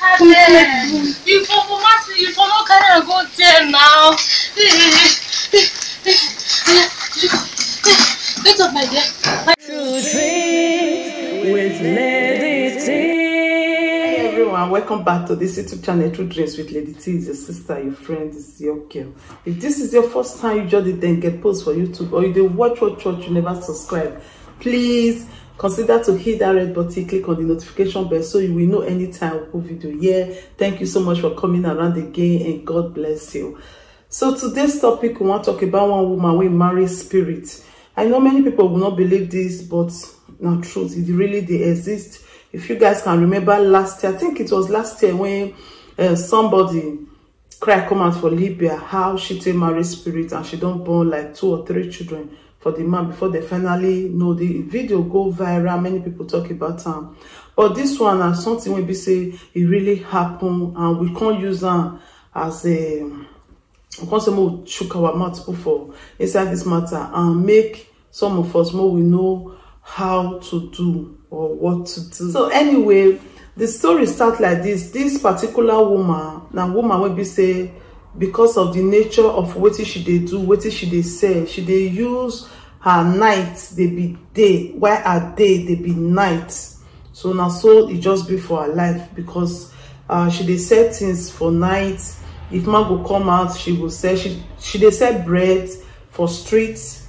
You for no carry go there now. Get up, my dear. With Lady T. Hey everyone, welcome back to this YouTube channel, True Dreams with Lady T. It's your sister, your friend, it's your girl. If this is your first time you just then get posts for YouTube, or you did watch, you never subscribe, please consider to hit that red button, click on the notification bell so you will know anytime we put video here. Thank you so much for coming around again, and God bless you. So today's topic, we want to talk about one woman with married spirit. I know many people will not believe this, but not truth. It really they exist. If you guys can remember last year, I think it was last year when somebody cried come out for Libya, how she take married spirit and she don't born like 2 or 3 children for the man before they finally know. The video go viral, many people talk about them. But this one is something we be say it really happened, and we can't use them as a we can't say more chook our mouth for inside this matter and make some of us more we know how to do or what to do. So anyway, the story starts like this. This particular woman, now woman will be say, because of the nature of what she they do, what she they say, she they use her nights, they be day, while her day they be nights. So now so it just be for her life, because she they say things for nights. If man go come out, she will say she they sell bread for streets.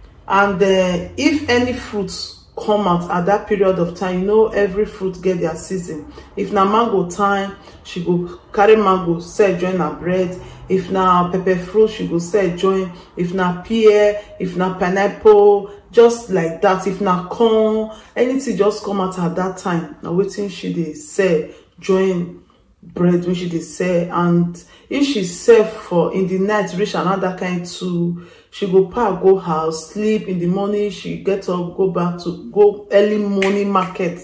And if any fruits come out at that period of time, you know every fruit get their season. If na mango time, she go carry mango, sell join her bread. If na pepper fruit, she go sell join. If na pear, if na pineapple, just like that. If na corn, anything just come out at that time. Now waiting she dey sell join bread when she dey sell. And if she sell for in the night reach another kind too, she go pack go house, sleep. In the morning she get up, go back to go early morning market,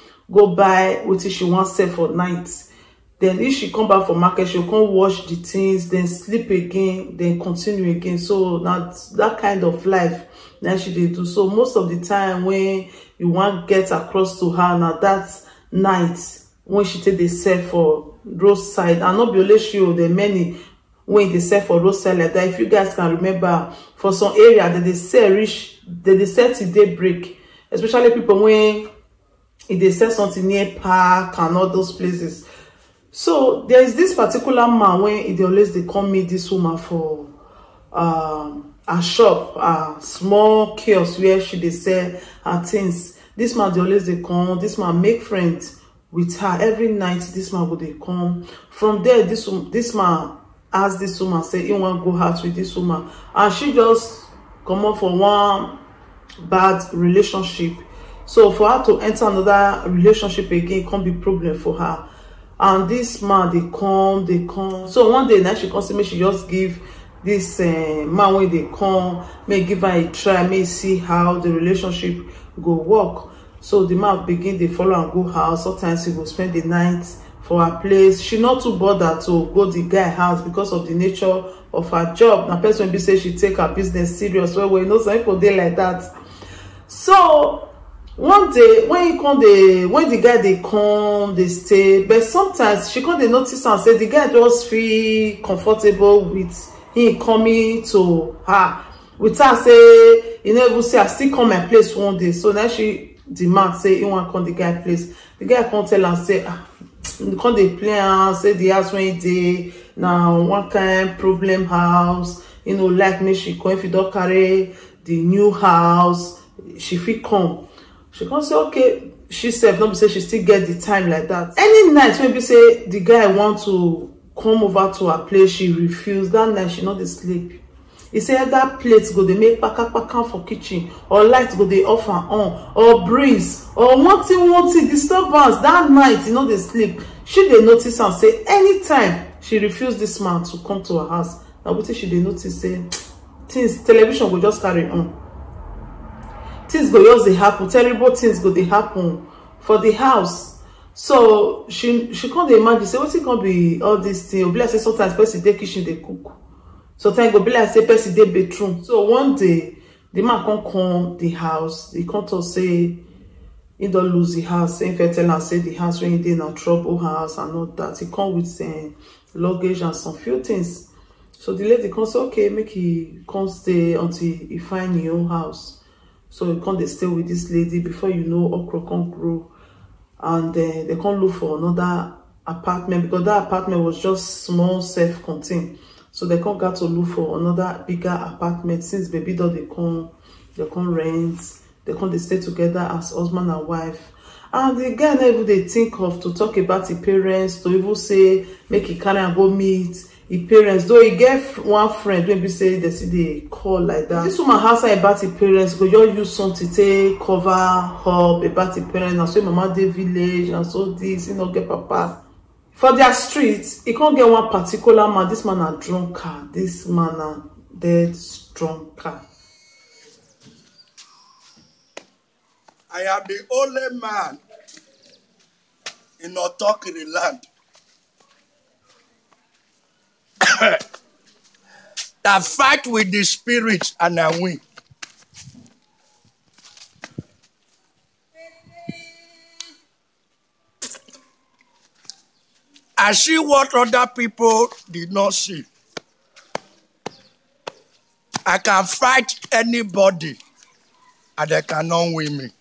go buy what she want sell for night. Then if she come back from market, she'll come wash the things, then sleep again, then continue again. So that's that kind of life that she dey do. So most of the time when you want get across to her, now that night when she take the sell for roadside, and not be only she, there many when they sell for roadside like that. If you guys can remember, for some area that they sell reach, they sell till daybreak, especially people when if they sell something near park and all those places. So there is this particular man when they always they come meet this woman for a shop, a small kiosk where she they sell her things. This man they always they come. This man make friends with her every night. This man would they come from there. This man ask this woman, say he want go out with this woman, and she just come up for one bad relationship. So for her to enter another relationship again can't be problem for her. And this man they come. So one day now she comes to me, she just give this man when they come, may give her a try, may see how the relationship go work. So the man begin they follow and go house. Sometimes he will spend the night for her place. She not too bothered to go the guy house because of the nature of her job. Now person be say she take her business serious. Well, you know some people they like that. So one day when the guy they come, they stay, but sometimes she come they notice and say the guy just feel comfortable with him coming to her. With her say, you know, say I still come my place one day. So now she demand say he want come the guy place. The guy come tell her say come they play and say the house when they now one kind problem house, you know, like me she come if you don't carry the new house, she fit come. She can say okay, she said not be say she still get the time like that. Any night maybe say the guy want to come over to her place, she refuse. That night she not dey sleep. He said that plates go they make paka for kitchen, or lights go they off and on, or breeze, or one thing disturbance. That night you know they sleep. She they notice and say anytime she refuse this man to come to her house. Now what she they notice say things television go just carry on. Things go just they happen, terrible things go they happen for the house. So she can't imagine say what's it gonna be all this thing. Be like say sometimes person dey kitchen they cook. Sometimes go be like say person dey bedroom. So one day the man come the house, he come to say he don't lose the house. If I tell her say the house when he did in trouble house and all that, he come with luggage and some few things. So the lady come say, okay, make he come stay until he find his own house. So he come they stay with this lady. Before you know, okra come grow, and they come look for another apartment, because that apartment was just small, self-contained. So they come got to look for another bigger apartment. Since baby doll they come rent, they come they stay together as husband and wife. And the guy never they think of to talk about his parents, to even say make he carry and go meet his parents. Though he get one friend when we say they see they call like that. This woman has about his parents, go you use something to cover up about his parents, and so mama dey village and so this, you know, get papa. For their streets, he can't get one particular man. This man a drunkard. This man a dead drunkard. I am the only man in Otokiri land that fight with the spirits and I win. I see what other people did not see. I can fight anybody and they cannot win me.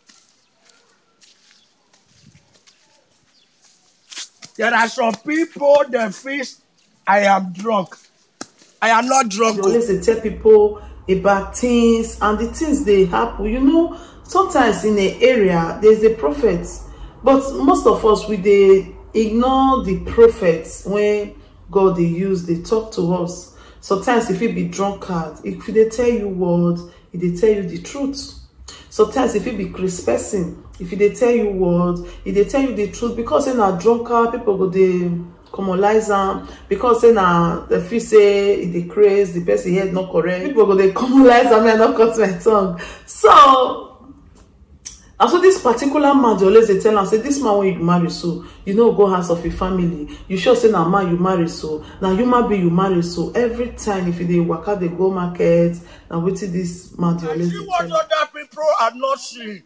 There are some people that feel I am drunk. I am not drunk. They always tell people about things, and the things they happen. You know, sometimes in an area there's a prophet, but most of us they ignore the prophets when God they use, they talk to us. Sometimes if you be drunkard, if they tell you what, if they tell you the truth. Sometimes if you be Chris person, if they tell you what, if they tell you the truth, because in a drunkard, people go they commonize them, because in a the feel say they craze, the person head not correct, people go they commonize them and not cut my tongue. So and so this particular man, they always they tell and say, this man when you marry, so you know go house of a family. You sure say now man you marry, so now human being you marry, so every time if they work out they go market, now wait till this man they always see what other people are not seeing.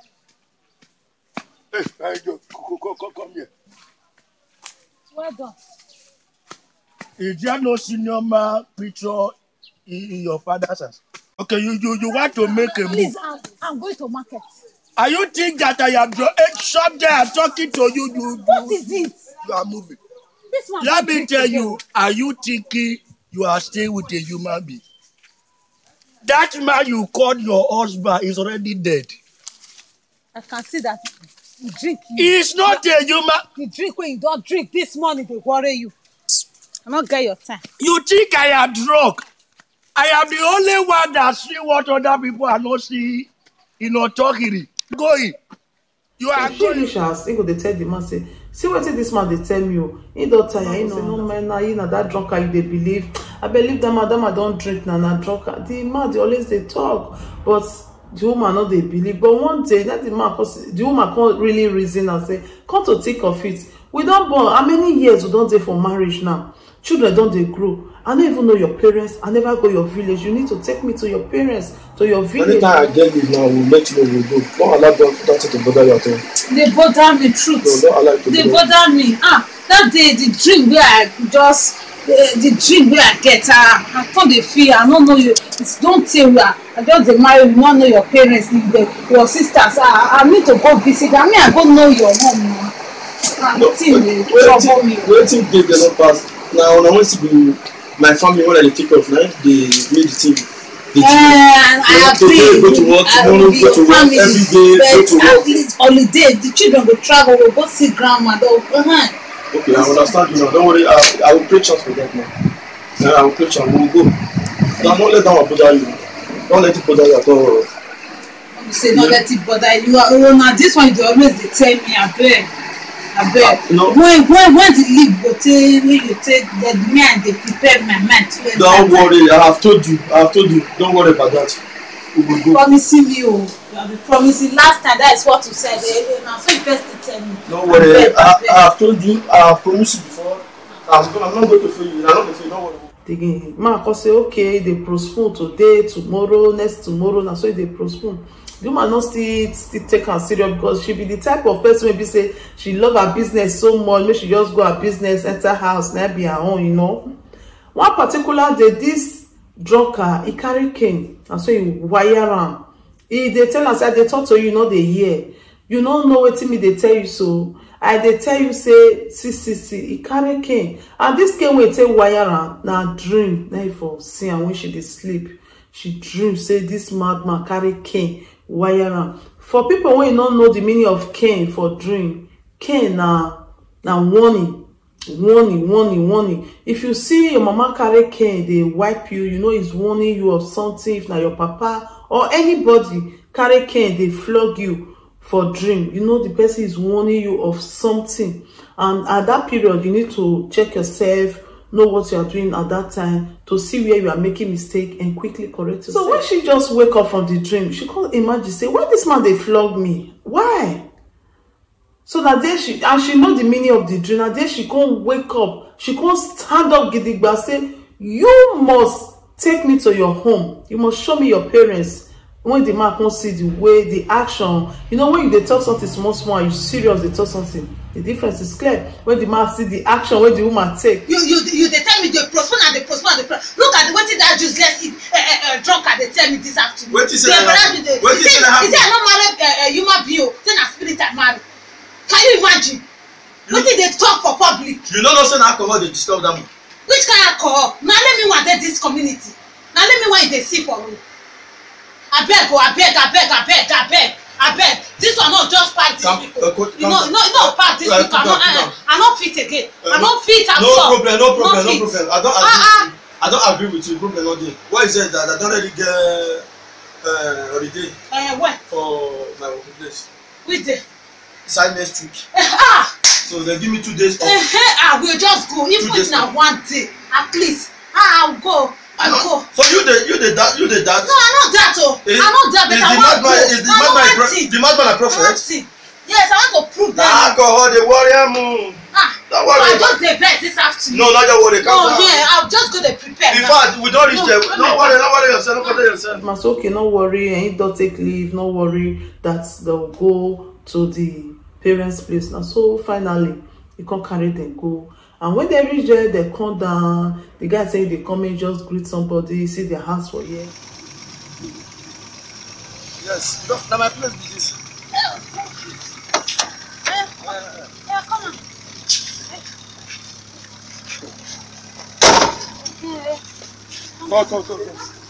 Hey, come here. Well done. Is there no senior man picture in your father's house? Okay, you want to make a move. Please, I'm going to market. Are you think that I am your shop there? I'm talking to you. What is it? You are moving. This one. Let me tell you, are you thinking you are staying with a human being? That man you called your husband is already dead. I can see that you drink. He's not a human. You drink when you don't drink. This morning they worry you. I'm not get your time. You think I am drunk? I am the only one that see what other people are not seeing in Otokiri. Going. You are going. They tell the man say, see what this man they tell you. He don't tire. He no man now. He not that drunkard. They believe. I believe that madam I don't drink now. Not drunkard. The man they always they talk, but the woman not they believe. But one day that the man, the woman can't really reason and say, come to think of it. We don't born. How many years we don't dey for marriage now? Children don't they grow. I don't even know your parents. I never go your village. You need to take me to your parents, to your village. Anytime I get leave now, we'll let you know we'll go. Don't allow that to bother you at all. They bother me, truth. No, don't allow it to they bother me. That day, the dream where I just, the dream where I get, I thought they feel, I don't know you. It's don't say where. I just they marry, you don't know your parents, your sisters. I need to go visit. I mean, I don't know your mom now. Waiting day they not pass. Now, I want to be my family when I take off. Now, they made the team. I agree. Go to work tomorrow, go to work every day, go to work. At least holiday, the children will travel, will go see grandma. Okay, I understand you now. Don't worry, I will pray chance for that now. Yeah, I will pray chance. We will go. Don't let that bother you. Don't let it bother you at all. You say don't let it bother you. Now this one you always they tell me, I beg. No. When the leave go take, when you take the man, they prepare my mind to. Don't worry, I have told you. Don't worry about that. We will go. Promising me, you have been promising. Last time that is what you said. Now so you first to tell me. Don't worry, I have told you. I have promised you before. I'm not going to fail you. I'm not going to fail you. Don't worry. Again, man, I say okay, they postpone today, tomorrow, next tomorrow. Now so they postpone. the woman not still take her serious, because she be the type of person maybe say she love her business so much, maybe she just go her business, enter house, now be her own, you know. One particular day, this drunkard, he carry cane, and so he wire am. They tell us, they talk to you, know they hear. You don't know what me they tell you so. They tell you say, see, he carry cane. And this cane will take wire am, now dream, now for see, and when she dey sleep, she dream say this madman carry cane, wire am. For people who don't know the meaning of cane for dream, cane na warning. Warning. If you see your mama carry cane, they wipe you, you know it's warning you of something. If now your papa or anybody carry cane, they flog you for dream, you know the person is warning you of something. And at that period, you need to check yourself, know what you are doing at that time, to see where you are making mistake and quickly correct yourself. So when she just wake up from the dream, she can't imagine, say, why this man they flog me? Why? So that day she know the meaning of the dream. And then she can't wake up. She can't stand up gidigba, say, you must take me to your home. You must show me your parents. When the man can't see the way, the action. You know, when they talk something small, you serious, they talk something. The difference is clear. When the man see the action, when the woman take. You they tell me they postpone and they postpone. Look at the way that useless drunkard they tell me this afternoon. What is it? What is it? Is I not married human being? Then a spirit I married. Can you imagine? What did they talk for public? You know, not saying alcohol they disturb them. Which kind of alcohol? Now let me want this community. Now let me want they see for me. I beg. This one not just part this people. You know, part this people. I not fit again. I not fit at all. No problem. I don't agree with you. Problem not there. Why is it that I don't really get holiday? Where? For my workplace. Which day? Side next week. So they give me 2 days off. I will just go. Even if na one day, at least. I'll go. So you did that? No, I'm not that. I'm not that. But the madman a prophet? Yes, I want to prove that. Alcohol, the warrior moon. Don't worry. I just the best this afternoon. No, not your worry. No, yeah, I'll just go to prepare. In fact, we don't reach there. Don't worry yourself. Don't bother yourself. Mas okay, no worry. And if don't take leave, no worry that they'll go to the parents' place. Now, so finally, you can carry them go. And when they reach there, they come down. The guy say they come in, just greet somebody, see their house for you. Yes, now my place be this. Yeah, come on. Go.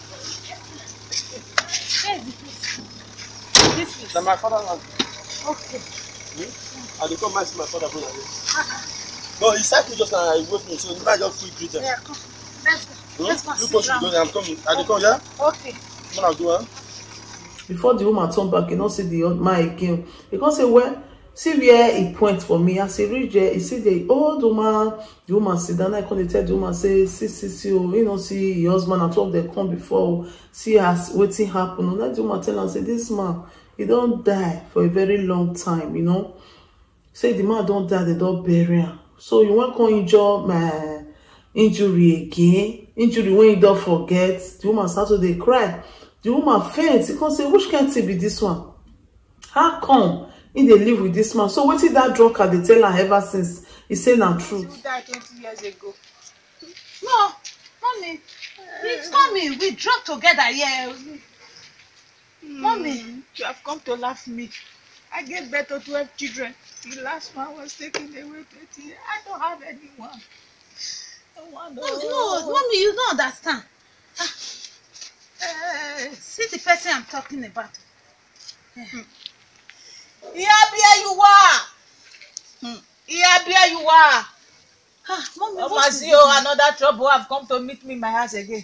This place. Now my father land. Okay. I dey come my father brother. No, he said just now he wait me, so you might just quick greet them. Yeah, come. Let's go. You go to go there, I'm coming. I dey come, yeah? Okay. Come on, do Before the woman turn back, you know, see the old man again. He can say, well, see where he point for me. As he reach there, he see the old woman. The woman sit down. I can tell the woman, say, see, oh, you know, see your husband at all they come before. See as waiting happen. And that the woman tell her, say, this man, he don't die for a very long time, you know. Say the man don't die, they don't bury him. So you want to injure my injury again? Injury when you don't forget. The woman start to cry. The woman faints. He can say, which can't be this one? How come they live with this man? So what did that drunkard they tell her ever since? He said the truth. He died 20 years ago. No, mommy. It's coming. We drove together, yeah. Mommy, you have come to laugh me. I gave birth to 12 children. The last one was taken away 20. I don't have anyone. No, mommy, you don't understand. See the person I'm talking about. Here you are. Here you are. Mommy, another trouble have come to meet me in my house again.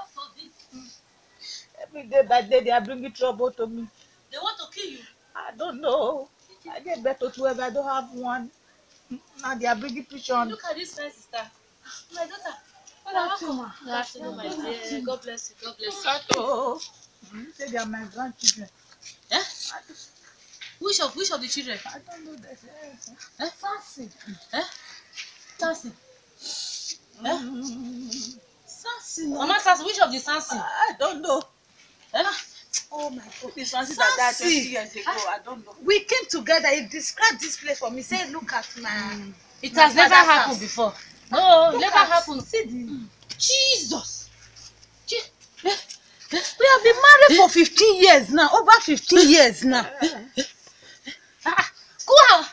Every day by day they are bringing trouble to me. They want to kill you? I don't know. I gave birth to 12. I don't have one. Now they are bringing prison. Look at this my sister. My daughter. Good afternoon, my dear. God bless you. Say they are my grandchildren. Eh? Which of the children? I don't know that. Fancy. Fancy. Fancy. Mama Sansi, which of the Sansi? I don't know. Oh my God. This one is like that 20 years ago. I don't know. We came together. He described this place for me. Say, look at my. It has never happened before. No, never happened. See the Jesus. we have been married for 15 years now. Over 15 years now. Go out.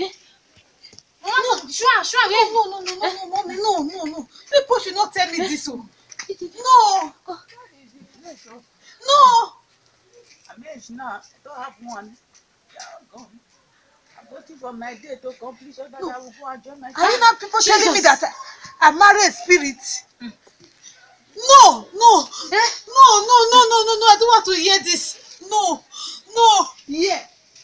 No, sure. No. People should not tell me this. No. I mean, now I don't have one. They are gone. I'm waiting for my day to complete so that I will go and join my. Are you not people telling me that I marry a spirit? No. I don't want to hear this. No. Yeah.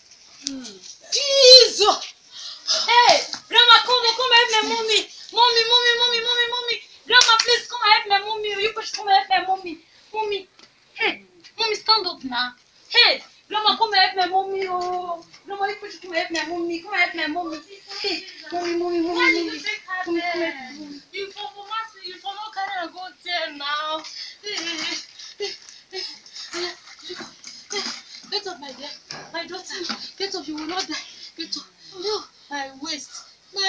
Jesus. Hey, Grandma, come help my mommy. Mommy. Grandma, please come help my mommy. You push come help my mommy. Mommy. Hey, mommy, stand up now. Hey, Grandma, come help my mommy. Oh, Grandma, you push come help my mommy. Come help my mommy. Hey, mommy. Why did you take her there? You for not carry go there now. Get up, my dear. My daughter, get up. You will not die. Get up. No, my waist.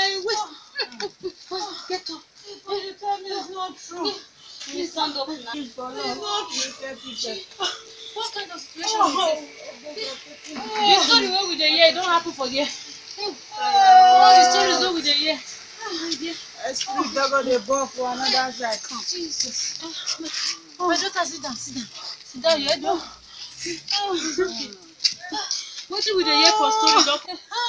Get up. You tell me it's not true. Please stand up now. It's not true. What kind of situation is this? The story where we the year don't happen for there. The story is over the year. My dear. I speak dog the ball for another side. Jesus. My daughter, sit down. Sit down, you do. It's okay. What should we the year for story, doctor?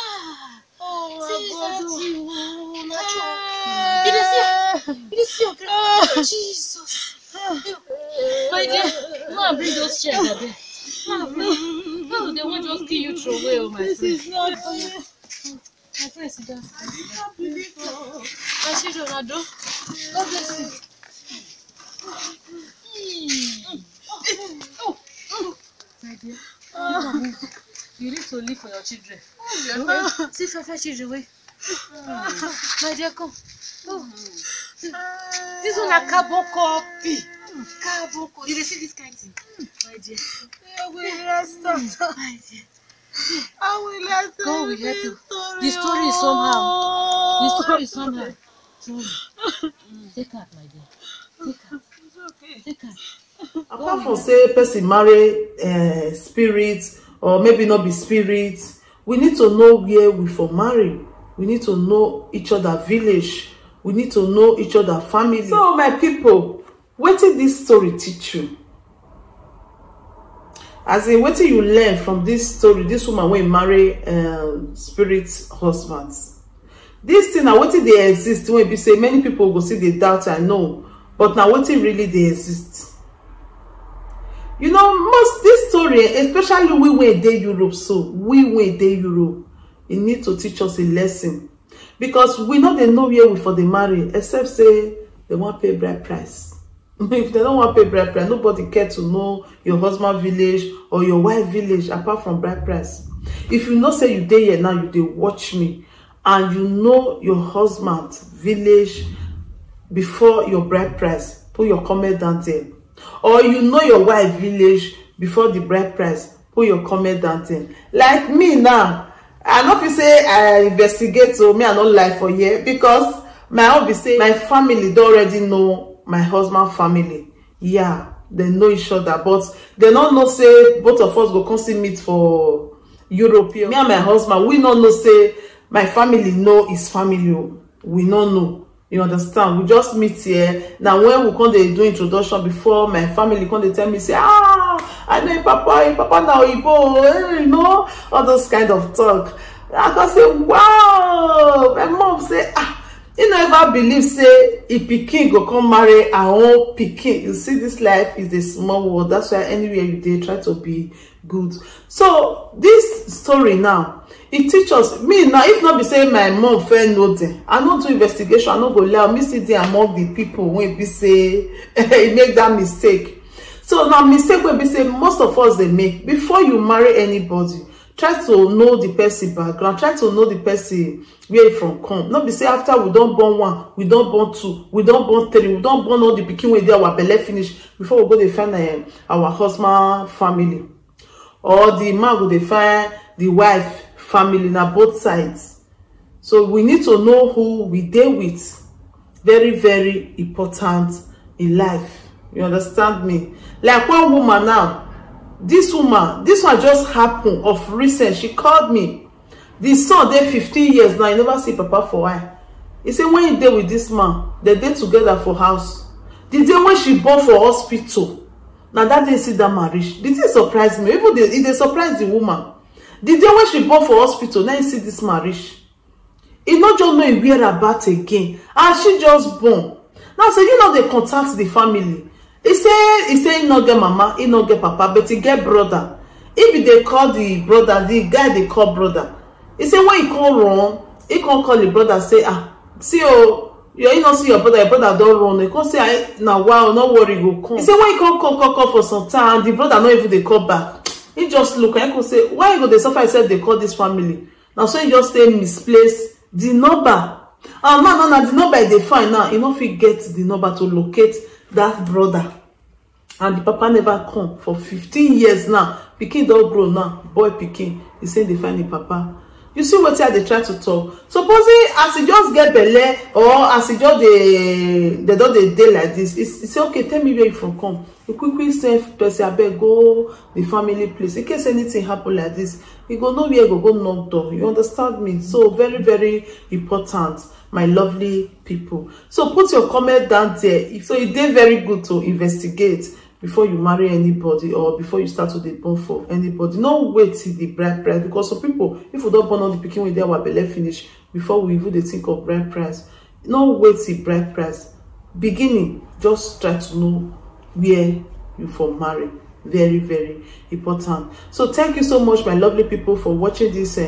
You see, okay? Jesus. My dear, go and bring those chairs a bit. No, they won't just kill you throw away, oh my friend. This is not true. My friend, sit down. My children, I do. God bless you. My dear, you need to live for your children. See, for children, wait. My dear, come. Oh. This one a carbon copy. You see this kind of thing, my dear. I will rest up. My dear. I will let God will help you. The story is somehow. Take her, my dear. Take her. Apart from say person marry spirit or maybe not be spirit, we need to know where we for marry. We need to know each other village. We need to know each other family. So my people, what did this story teach you? As in, what did you learn from this story? This woman when marry spirit husbands. This thing now, what did they exist? When we say many people go see the doubt, I know, but now what did really they exist? You know, most this story, especially we were in Europe, so we were in Europe, it need to teach us a lesson. Because we know they know where we for the marry, except say they want to pay bride price. If they don't want to pay bride price, nobody care to know your husband village or your wife village apart from bride price. If you know say you dey here now, you dey watch me, and you know your husband village before your bride price, put your comment down there. Or you know your wife village before the bride price, put your comment down there. Like me now, I know if you say I investigate, so me I don't lie for here, because my husband say my family don't already know my husband family. Yeah, they know each other, but they don't know say both of us go come see meet for European. Me and my husband, we don't know say my family know his family. We don't know. You understand? We just meet here. Now when we come they do introduction before my family come they tell me say, I know Papa now Ibo, you know, all those kind of talk. I can say, wow. My mom say, you never believe say a pikin go come marry our own pikin. You see, this life is a small world. That's why anywhere you dey try to be good. So this story now, it teaches me now. If not be say my mom fair know them, I don't do investigation. I don't go allow me sit there among the people when be say he make that mistake. So now mistake will be say most of us they make before you marry anybody. Try to know the person background. Try to know the person where you from come. Not be say after we don't born one, we don't born two, we don't born three, we don't born all the pikin when they our belly finish before we go to find our husband family. or the man go dey find the wife family, na both sides. So we need to know who we dey with. Very, very important in life. You understand me? Like one woman now, this one just happened of recent. She called me. The son dey 15 years now, he never see papa for a while. He said when he dey with this man, they dey together for house. The day when she born for hospital, now that day see that marriage. The thing surprised me. Even it dey surprise the woman. The day when she born for hospital, now you see this marriage. He not just know he wear about again, and she just born. Now say you know they contact the family. He say he not get mama, he not get papa, but he get brother. If they call the brother, the guy they call brother. He say when he call wrong, he can't call the brother say see you not see your brother don't run. He can't say now wow, no worry, go come. He say when he call for some time, the brother not even they call back. He just look and he can say why you go they suffer? He said they call this family. Now so he just stay misplaced the number. Now the number they find now, you know if he get the number to locate that brother. And the papa never come for 15 years now. Pikin don't grow now. Boy pikin, he say they find the papa. You see what they try to talk. Supposing as he just get belle or as he just they don't they day like this, it's say okay, tell me where you from come. You quickly say person abeg go the family place. In case anything happen like this, you go know where go knock door. You understand me? So very, very important, my lovely people. So put your comment down there. So it is very good to investigate before you marry anybody or before you start to dey born for anybody. No wait till the bride price, because some people, if we don't born on the pikin with their belle finish before we even dey think of bride price. No wait till bride price. Beginning, just try to know where you for marry. Very, very important. So thank you so much, my lovely people, for watching this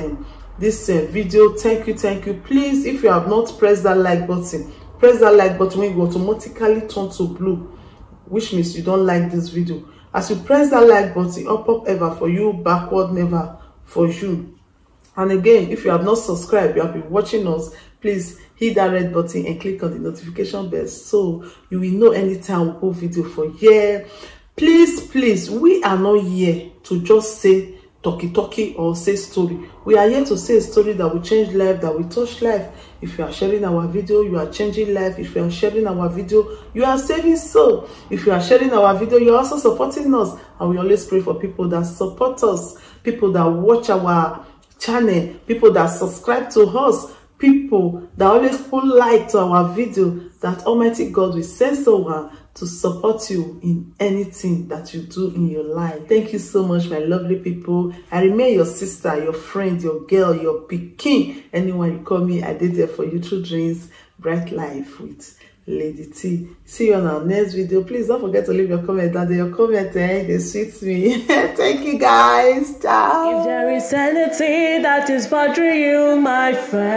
video. Thank you. Please, if you have not pressed that like button, press that like button when you automatically turn to blue, which means you don't like this video. As you press that like button, up ever for you, backward never for you. And again, if you have not subscribed, you have been watching us, please hit that red button and click on the notification bell so you will know anytime we put video for here. Please, we are not here to just say talky or say story. We are here to say a story that will change life, that will touch life. If you are sharing our video, you are changing life. If you are sharing our video, you are saving soul. If you are sharing our video, you are also supporting us. And we always pray for people that support us, people that watch our channel, people that subscribe to us, people that always put like to our video, that Almighty God will send someone to support you in anything that you do in your life. Thank you so much, my lovely people. I remain your sister, your friend, your girl, your pikin. Anyone you call me, I did there for you. True Dreams, Bright Life with Lady T. See you on our next video. Please don't forget to leave your comment down there. Your comment, they sweet me. Thank you, guys. Ciao. If there is anything that is bothering you, my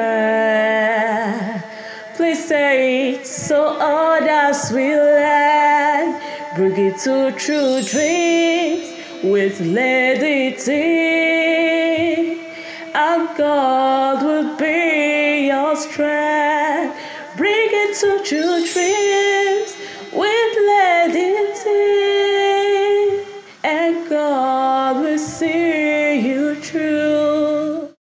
friend, please say it so others will learn. Bring it to True Dreams with Lady T, and God will be your strength. Bring it to True Dreams with Lady T.